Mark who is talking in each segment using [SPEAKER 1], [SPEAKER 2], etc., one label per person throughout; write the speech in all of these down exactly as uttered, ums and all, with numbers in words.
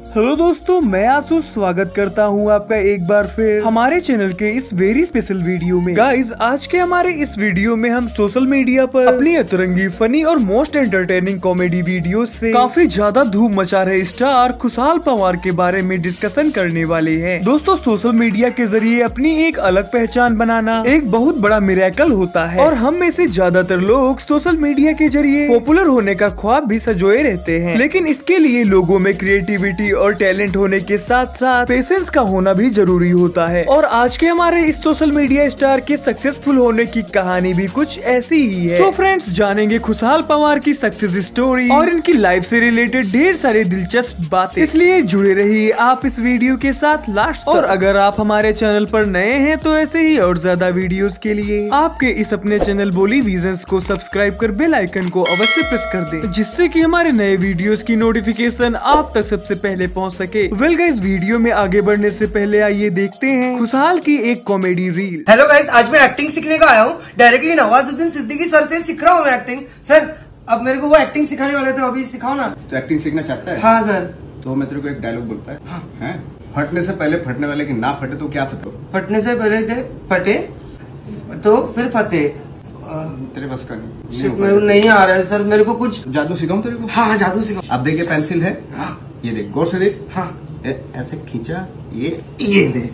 [SPEAKER 1] Hello दोस्तों, मैं आसू स्वागत करता हूँ आपका एक बार फिर हमारे चैनल के इस वेरी स्पेशल वीडियो में। गाइज, आज के हमारे इस वीडियो में हम सोशल मीडिया पर अपनी अतरंगी, फनी और मोस्ट एंटरटेनिंग कॉमेडी वीडियोस से काफी ज्यादा धूम मचा रहे स्टार खुशहाल पंवार के बारे में डिस्कशन करने वाले हैं। दोस्तों, सोशल मीडिया के जरिए अपनी एक अलग पहचान बनाना एक बहुत बड़ा मिरेकल होता है और हम में से ज्यादातर लोग सोशल मीडिया के जरिए पॉपुलर होने का ख्वाब भी सजोए रहते हैं, लेकिन इसके लिए लोगों में क्रिएटिविटी और टैलेंट होने के साथ साथ पेशेंस का होना भी जरूरी होता है। और आज के हमारे इस सोशल मीडिया स्टार के सक्सेसफुल होने की कहानी भी कुछ ऐसी ही है। तो फ्रेंड्स, जानेंगे खुशहाल पंवार की सक्सेस स्टोरी और इनकी लाइफ से रिलेटेड ढेर सारी दिलचस्प बातें, इसलिए जुड़े रहिए आप इस वीडियो के साथ लास्ट तक। और अगर आप हमारे चैनल पर नए हैं तो ऐसे ही और ज्यादा वीडियोस के लिए आपके इस अपने चैनल बोली विजन्स को सब्सक्राइब कर बेल आइकन को अवश्य प्रेस कर दें, जिससे कि हमारे नए वीडियोस की नोटिफिकेशन आप तक सबसे पहले पहुंच सके। वेल गाइस, वीडियो में आगे बढ़ने से पहले आइए देखते हैं खुशहाल की एक कॉमेडी रील।
[SPEAKER 2] हेलो गाइस, आज मैं एक्टिंग सीखने का आया हूँ। डायरेक्टली नवाजुद्दीन सिद्दीकी सर से सीख रहा हूँ मैं एक्टिंग। सर, अब मेरे को वो एक्टिंग सिखाने वाले थे, अभी सिखाओ ना।
[SPEAKER 3] तो एक्टिंग सीखना चाहता है?
[SPEAKER 2] हाँ सर।
[SPEAKER 3] तो मैं तेरे को एक डायलॉग बोलता है।
[SPEAKER 2] हाँ।
[SPEAKER 3] हैं? फटने से पहले फटने वाले की ना फटे तो क्या फटे?
[SPEAKER 2] फटने से पहले थे फटे तो फिर फतेह।
[SPEAKER 3] तेरे बस का नहीं।
[SPEAKER 2] शिट, मेरे को नहीं आ रहा है सर, मेरे को कुछ
[SPEAKER 3] जादू सिखाऊं तेरे को?
[SPEAKER 2] हाँ, जादू सिखाओ।
[SPEAKER 3] अब देखिए, पेंसिल है।
[SPEAKER 2] हाँ।
[SPEAKER 3] ये देख, गौर से देख।
[SPEAKER 2] हाँ।
[SPEAKER 3] ए, ऐसे खींचा, ये ये देख।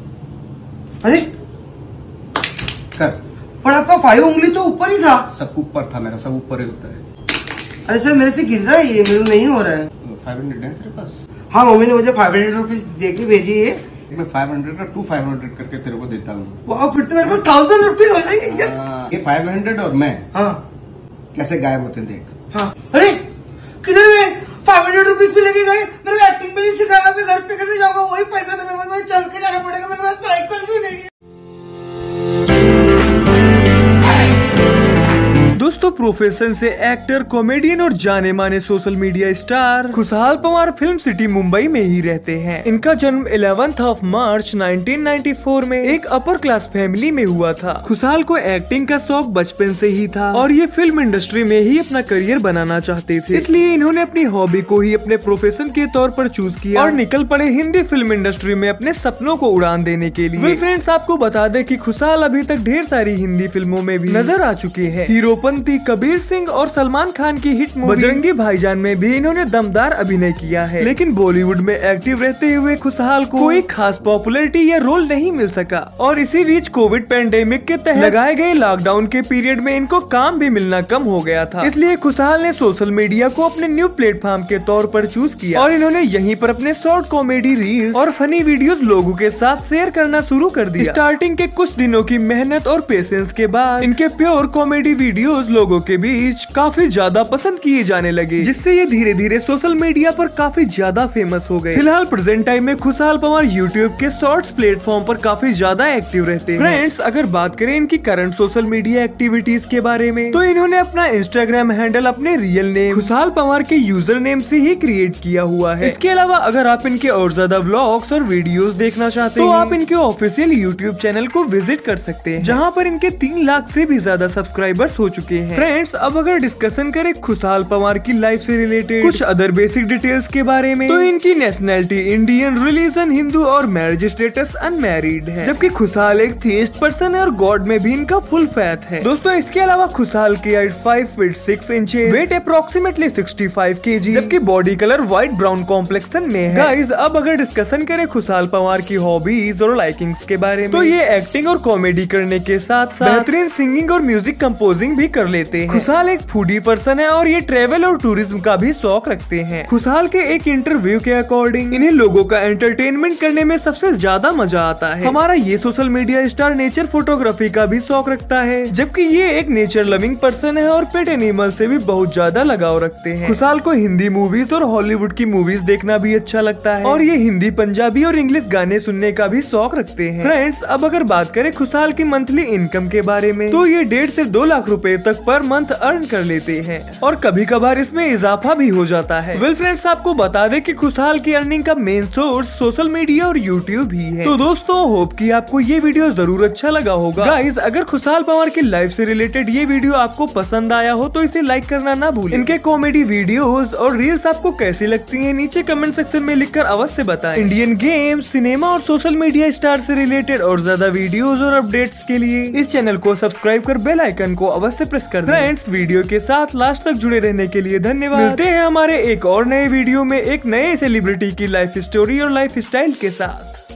[SPEAKER 2] अरे
[SPEAKER 3] कर।
[SPEAKER 2] पर आपका फाइव उंगली तो ऊपर ही था।
[SPEAKER 3] सब ऊपर था, मेरा सब ऊपर ही होता है।
[SPEAKER 2] अरे सर, मेरे से गिर रहा है ये, मेरे को नहीं हो रहा है।
[SPEAKER 3] फाइव हंड्रेड है तेरे पास?
[SPEAKER 2] हाँ, मम्मी ने मुझे फाइव हंड्रेड रुपीज दे के भेजी है।
[SPEAKER 3] मैं फाइव हंड्रेड का टू फाइव हंड्रेड करके तेरे को देता हूँ।
[SPEAKER 2] वाह, फिर तो मेरे पास थाउजेंड रुपीज हो जाएंगे।
[SPEAKER 3] हाँ, ये फाइव हंड्रेड और मैं
[SPEAKER 2] हाँ
[SPEAKER 3] कैसे गायब होते देख।
[SPEAKER 2] हाँ। अरे किधर गए? फाइव हंड्रेड रुपीज भी लेके गए। मेरे को एक्टिंग भी नहीं सिखाया। मैं घर पे कैसे जाऊंगा? वही पैसा तो मेरे पास, चल के जाना पड़ेगा। मेरे पास साइकिल भी नहीं है।
[SPEAKER 1] दोस्तों, प्रोफेशन से एक्टर, कॉमेडियन और जाने माने सोशल मीडिया स्टार खुशहाल पंवार फिल्म सिटी मुंबई में ही रहते हैं। इनका जन्म ग्यारह of March nineteen ninety four में एक अपर क्लास फैमिली में हुआ था। खुशहाल को एक्टिंग का शौक बचपन से ही था और ये फिल्म इंडस्ट्री में ही अपना करियर बनाना चाहते थे, इसलिए इन्होंने अपनी हॉबी को ही अपने प्रोफेशन के तौर पर चूज किया और निकल पड़े हिंदी फिल्म इंडस्ट्री में अपने सपनों को उड़ान देने के लिए। फ्रेंड्स, आपको बता दें कि खुशहाल अभी तक ढेर सारी हिंदी फिल्मों में भी नजर आ चुके हैं। हीरोपंती, कबीर सिंह और सलमान खान की हिट मूवी बजरंगी भाईजान में भी इन्होंने दमदार अभिनय किया है, लेकिन बॉलीवुड में एक्टिव रहते हुए खुशहाल को कोई खास पॉपुलैरिटी या रोल नहीं मिल सका और इसी बीच कोविड पैंडेमिक के तहत लगाए गए लॉकडाउन के पीरियड में इनको काम भी मिलना कम हो गया था, इसलिए खुशहाल ने सोशल मीडिया को अपने न्यू प्लेटफॉर्म के तौर पर चूज किया और इन्होंने यहीं पर अपने शॉर्ट कॉमेडी रील्स और फनी वीडियोस लोगों के साथ शेयर करना शुरू कर दिया। स्टार्टिंग के कुछ दिनों की मेहनत और पेशेंस के बाद इनके प्योर कॉमेडी वीडियोस लोगों के बीच काफी ज्यादा पसंद किए जाने लगे, जिससे ये धीरे धीरे सोशल मीडिया पर काफी ज्यादा फेमस हो गए। फिलहाल प्रेजेंट टाइम में खुशहाल पंवार यूट्यूब के शॉर्ट्स प्लेटफॉर्म पर काफी ज्यादा एक्टिव रहते हैं। फ्रेंड्स, अगर बात करें इनकी करंट सोशल मीडिया एक्टिविटीज के बारे में, तो इन्होंने अपना इंस्टाग्राम हैंडल अपने रियल नेम खुशहाल पंवार के यूजर नेम से ही क्रिएट किया हुआ है। इसके अलावा अगर आप इनके और ज्यादा व्लॉग्स और वीडियोस देखना चाहते हैं तो आप इनके ऑफिशियल यूट्यूब चैनल को विजिट कर सकते हैं, जहाँ पर इनके तीन लाख से भी ज्यादा सब्सक्राइबर्स हो चुके हैं। फ्रेंड्स, अब अगर डिस्कशन करें खुशहाल पंवार की लाइफ से रिलेटेड कुछ अदर बेसिक डिटेल्स के बारे में, तो इनकी नेशनैलिटी इंडियन, रिलीजन हिंदू और मैरिज स्टेटस अनमैरिड है, जबकि खुशहाल एक थीस्ट पर्सन है और गॉड में भी इनका फुल फेथ है। दोस्तों, इसके अलावा खुशहाल की height five feet six inches, weight approximately sixty five kg, जबकि body colour white brown complexion में है। गाइस, अब अगर डिस्कशन करें खुशहाल पंवार की हॉबीज और लाइकिंग्स के बारे में, तो ये एक्टिंग और कॉमेडी करने के साथ साथ बेहतरीन सिंगिंग और म्यूजिक कंपोजिंग भी कर लेते हैं। खुशहाल एक फूडी पर्सन है और ये ट्रेवल और टूरिज्म का भी शौक रखते हैं। खुशहाल के एक इंटरव्यू के अकॉर्डिंग इन्हें लोगों का एंटरटेनमेंट करने में सबसे ज्यादा मजा आता है। हमारा ये social media star nature photography का भी शौक रखता है, जबकि ये एक नेचर लविंग पर्सन है और पेट एनिमल से भी बहुत ज्यादा लगाव रखते हैं। खुशहाल को हिंदी मूवीज और हॉलीवुड की मूवीज देखना भी अच्छा लगता है और ये हिंदी, पंजाबी और इंग्लिश गाने सुनने का भी शौक रखते हैं। फ्रेंड्स, अब अगर बात करें खुशहाल की मंथली इनकम के बारे में, तो ये डेढ़ से दो लाख रुपए तक पर मंथ अर्न कर लेते हैं और कभी कभार इसमें इजाफा भी हो जाता है। वेल फ्रेंड्स, आपको बता दें कि खुशहाल की अर्निंग का मेन सोर्स सोशल मीडिया और यूट्यूब ही है। तो दोस्तों, होप कि आपको ये वीडियो जरूर अच्छा लगा होगा। गाइस, अगर खुशहाल पंवार की लाइफ से रिलेटेड ये वीडियो आपको पसंद आया हो तो इसे लाइक करना ना भूलें। इनके कॉमेडी वीडियोस और रील्स आपको कैसी लगती हैं नीचे कमेंट सेक्शन में लिखकर अवश्य बताएं। इंडियन गेम, सिनेमा और सोशल मीडिया स्टार से रिलेटेड और ज्यादा वीडियोस और अपडेट्स के लिए इस चैनल को सब्सक्राइब कर बेल आइकन को अवश्य प्रेस कर दें। फ्रेंड्स, वीडियो के साथ लास्ट तक जुड़े रहने के लिए धन्यवाद। मिलते हैं हमारे एक और नए वीडियो में एक नए सेलिब्रिटी की लाइफ स्टोरी और लाइफ स्टाइल के साथ।